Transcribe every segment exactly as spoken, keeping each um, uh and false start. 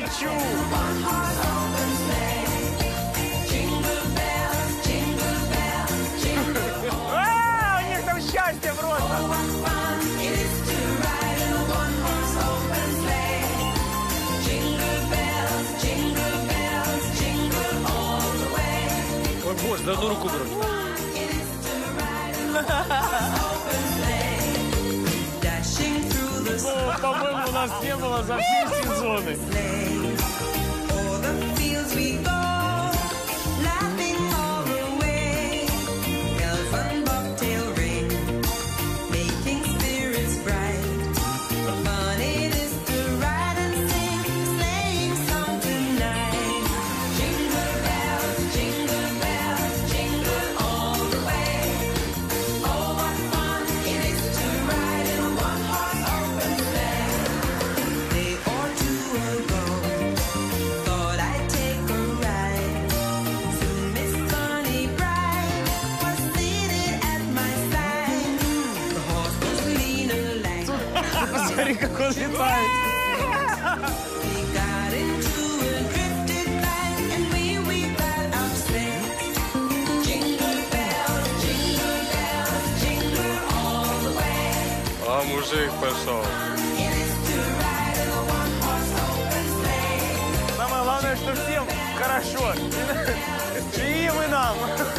лечу. А, у них там счастье просто. Ой, боже, да одну руку беру. Ну, по-моему, у нас не было за все сезоны. Смотри, как он летает. А мужик пошел. Самое главное, что всем хорошо. И им, и нам.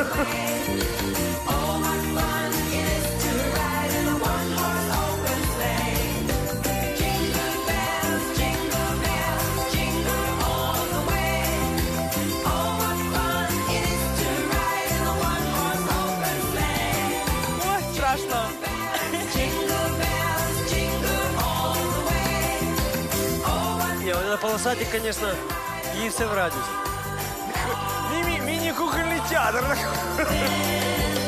Страшно. Не, вот это полосатик, конечно, ей все в радость. Мини-кукольный театр.